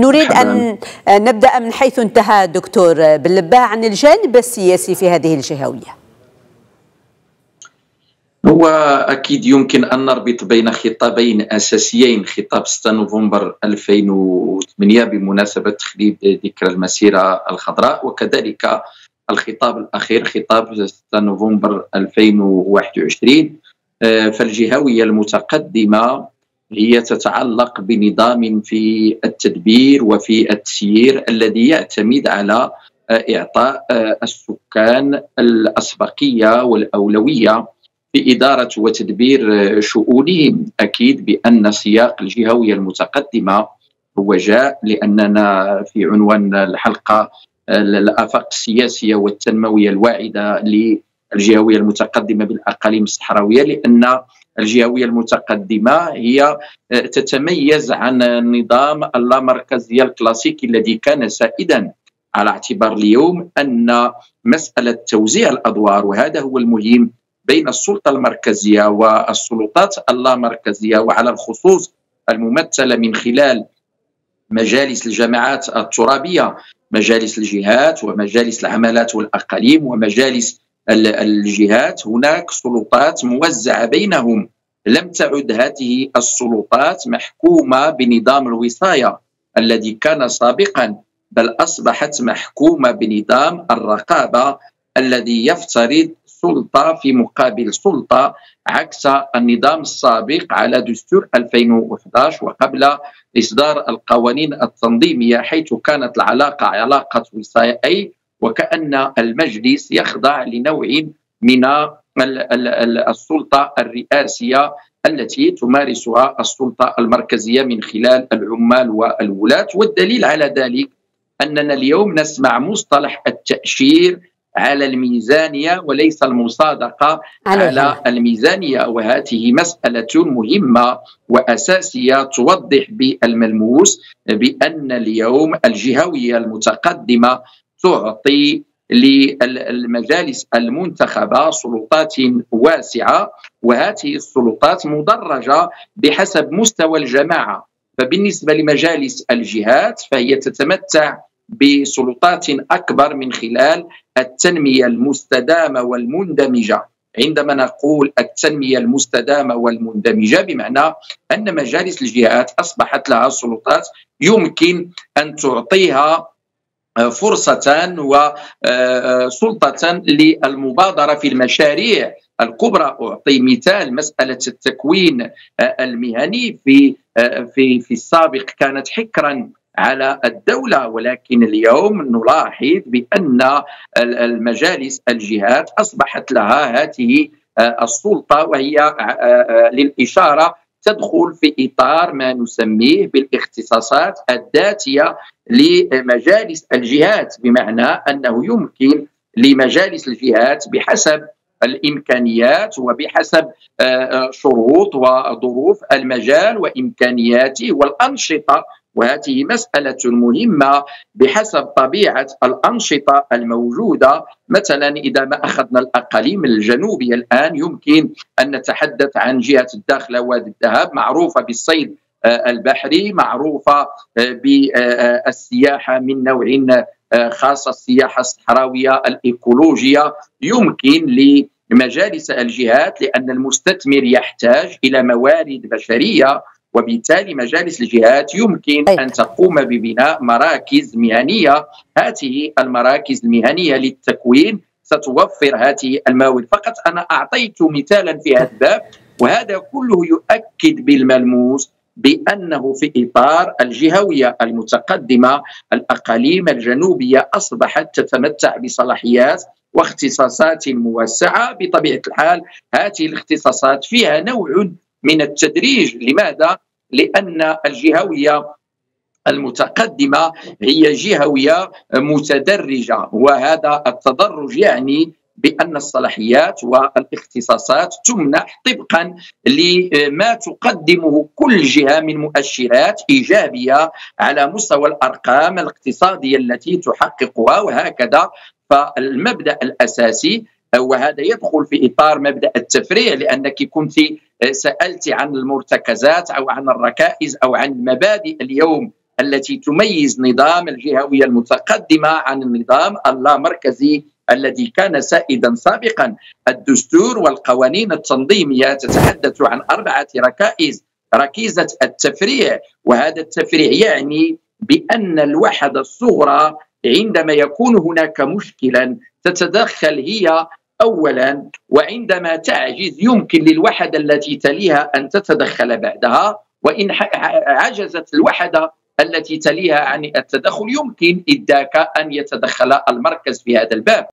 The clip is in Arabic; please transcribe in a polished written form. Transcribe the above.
نريد أن نبدأ من حيث انتهى دكتور بلباه عن الجانب السياسي في هذه الجهوية. هو أكيد يمكن أن نربط بين خطابين أساسيين: خطاب 6 نوفمبر 2008 بمناسبة تخليد ذكرى المسيرة الخضراء، وكذلك الخطاب الأخير خطاب 6 نوفمبر 2021. فالجهوية المتقدمة هي تتعلق بنظام في التدبير وفي التسيير الذي يعتمد على إعطاء السكان الأسبقية والأولوية في إدارة وتدبير شؤونهم. أكيد بأن سياق الجهوية المتقدمة هو جاء لأننا في عنوان الحلقة الآفاق السياسية والتنموية الواعدة للجهوية المتقدمة بالأقاليم الصحراوية، لأن الجهوية المتقدمة هي تتميز عن النظام اللامركزية الكلاسيكي الذي كان سائدا، على اعتبار اليوم أن مسألة توزيع الأدوار، وهذا هو المهم، بين السلطة المركزية والسلطات اللامركزية، وعلى الخصوص الممثلة من خلال مجالس الجماعات الترابية، مجالس الجهات ومجالس العمالات والأقاليم ومجالس الجهات. هناك سلطات موزعة بينهم، لم تعد هذه السلطات محكومة بنظام الوصاية الذي كان سابقا، بل أصبحت محكومة بنظام الرقابة الذي يفترض سلطة في مقابل سلطة، عكس النظام السابق على دستور 2011 وقبل إصدار القوانين التنظيمية، حيث كانت العلاقة علاقة وصاية، وكأن المجلس يخضع لنوع من السلطة الرئاسية التي تمارسها السلطة المركزية من خلال العمال والولاة. والدليل على ذلك أننا اليوم نسمع مصطلح التأشير على الميزانية وليس المصادقة على الميزانية، وهذه مسألة مهمة وأساسية توضح بالملموس بأن اليوم الجهوية المتقدمة تعطي للمجالس المنتخبة سلطات واسعة، وهذه السلطات مدرجة بحسب مستوى الجماعة. فبالنسبة لمجالس الجهات فهي تتمتع بسلطات أكبر من خلال التنمية المستدامة والمندمجة. عندما نقول التنمية المستدامة والمندمجة بمعنى أن مجالس الجهات أصبحت لها سلطات يمكن أن تعطيها فرصة وسلطة للمبادرة في المشاريع الكبرى. أعطي مثال: مسألة التكوين المهني في السابق كانت حكرا على الدولة، ولكن اليوم نلاحظ بأن المجالس الجهات أصبحت لها هذه السلطة، وهي للإشارة تدخل في إطار ما نسميه بالاختصاصات الذاتية لمجالس الجهات، بمعنى أنه يمكن لمجالس الجهات بحسب الإمكانيات وبحسب شروط وظروف المجال وإمكانياته والأنشطة، وهذه مسألة مهمة بحسب طبيعة الأنشطة الموجودة. مثلا إذا ما أخذنا الأقاليم الجنوبية الآن يمكن أن نتحدث عن جهة الداخلة وادي الذهب، معروفة بالصيد البحري، معروفة بالسياحة من نوع خاصة، السياحة الصحراوية الإيكولوجية. يمكن لمجالس الجهات، لأن المستثمر يحتاج إلى موارد بشرية، وبالتالي مجالس الجهات يمكن أن تقوم ببناء مراكز مهنية. هذه المراكز المهنية للتكوين ستوفر هذه الموارد. فقط أنا أعطيت مثالا في هذا الباب، وهذا كله يؤكد بالملموس بأنه في إطار الجهوية المتقدمة الأقاليم الجنوبية أصبحت تتمتع بصلاحيات واختصاصات موسعة. بطبيعة الحال هذه الاختصاصات فيها نوع من التدريج. لماذا؟ لأن الجهوية المتقدمة هي جهوية متدرجة، وهذا التدرج يعني بأن الصلاحيات والاختصاصات تمنح طبقا لما تقدمه كل جهة من مؤشرات إيجابية على مستوى الأرقام الاقتصادية التي تحققها، وهكذا. فالمبدأ الأساسي، وهذا يدخل في إطار مبدأ التفريع، لأنك كنت سألت عن المرتكزات أو عن الركائز أو عن المبادئ اليوم التي تميز نظام الجهوية المتقدمة عن النظام اللامركزي الذي كان سائدا سابقا. الدستور والقوانين التنظيمية تتحدث عن 4 ركائز: ركيزة التفريع، وهذا التفريع يعني بأن الوحدة الصغرى عندما يكون هناك مشكلا تتدخل هي أولا، وعندما تعجز يمكن للوحدة التي تليها أن تتدخل بعدها، وإن عجزت الوحدة التي تليها عن التدخل يمكن إذاك أن يتدخل المركز في هذا الباب.